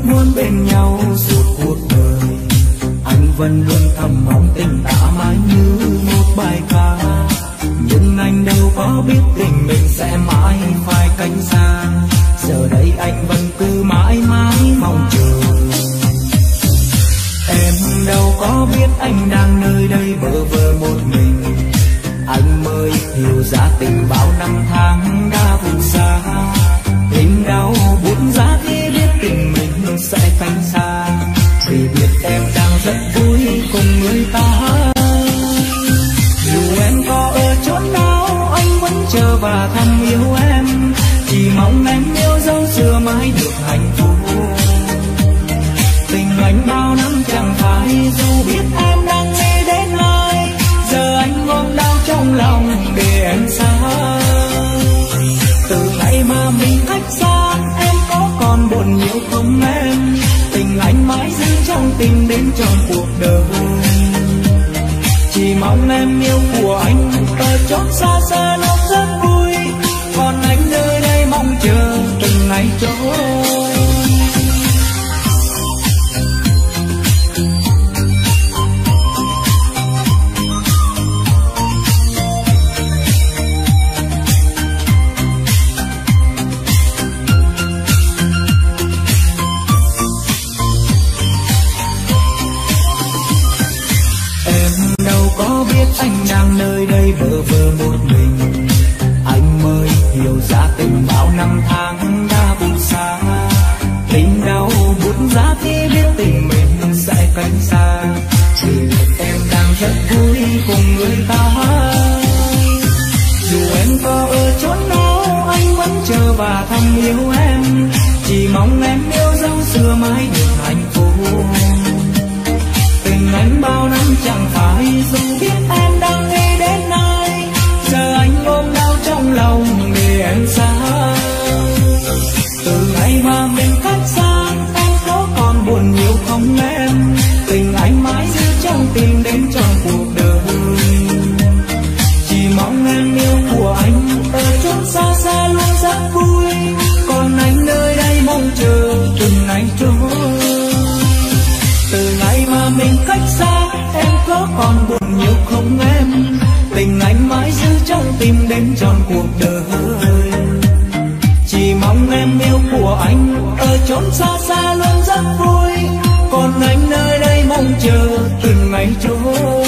muốn bên nhau suốt cuộc đời. Anh vẫn luôn thầm mong tình ta mãi như một bài ca, nhưng anh đâu có biết tình mình sẽ mãi phải cách xa. Giờ đây anh vẫn cứ mãi mãi mong chờ. Em đâu có biết anh đang nơi đây bơ vơ một mình. Anh mới hiểu giá tình bao năm tháng đã vụt xa. Tình đau buồn giá khi biết tình mình sẽ cách xa, vì biết em đang rất vui cùng người ta. Dù em có ở chốn nào anh vẫn chờ và thầm yêu em, chỉ mong em yêu dấu xưa mãi được hạnh phúc. Tình anh bao năm chẳng phải dù biết em đang nghĩ đến ai, giờ anh ôm đau trong lòng để em xa. Từ ngày mà mình cách xa em có còn buồn nhiều không em? Tình anh mãi giữ trong tim đến trọn cuộc đời. Chỉ mong em yêu của anh ở chốn xa xa nó rất vui, còn anh nơi đây mong chờ từng ngày trôi. Có biết anh đang nơi đây bơ vơ một mình, anh mới hiểu giá tình bao năm tháng đã vụt xa. Tình đau buốt giá khi biết tình mình sẽ cách xa, chỉ biết em đang rất vui cùng người ta. Dù em có ở chốn nào anh vẫn chờ và thầm yêu em, chỉ mong em yêu dấu xưa mãi được hạnh phúc. Tình anh bao năm chẳng phải dù biết em đang nghĩ đến ai, giờ anh ôm đau trong lòng để em xa. Từ ngày mà mình cách xa em có còn buồn nhiều không em? Tình anh mãi giữ trong tim đến trọn cuộc đời. Chỉ mong em yêu của anh ở chốn xa xa luôn rất vui, còn anh nơi đây mong chờ từng ngày trôi. Từ ngày mà mình cách xa em có còn buồn nhiều không em? Tình anh mãi giữ trong tim đến trọn cuộc đời. Chỉ mong em yêu của anh ở chốn xa xa luôn rất vui, còn anh nơi đây mong chờ từng ngày trôi.